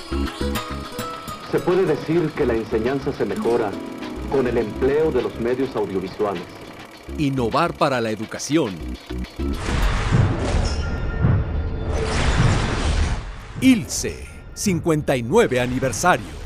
Se puede decir que la enseñanza se mejora con el empleo de los medios audiovisuales. Innovar para la educación. ILCE, 59 aniversario.